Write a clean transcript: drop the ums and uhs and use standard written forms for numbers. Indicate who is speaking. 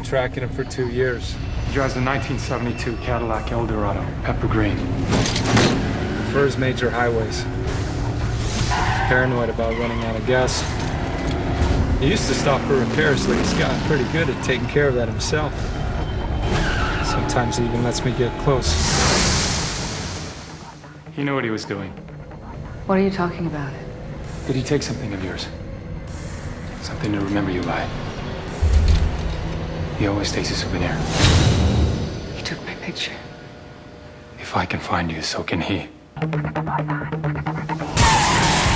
Speaker 1: tracking him for 2 years.
Speaker 2: He drives a 1972 Cadillac Eldorado, pepper green.
Speaker 1: Prefers major highways. Paranoid about running out of gas. He used to stop for repairs, but he's gotten pretty good at taking care of that himself. Sometimes he even lets me get close.
Speaker 2: He knew what he was doing.
Speaker 3: What are you talking about?
Speaker 2: Did he take something of yours? Something to remember you by? He always takes a souvenir.
Speaker 3: He took my picture.
Speaker 2: If I can find you, so can he.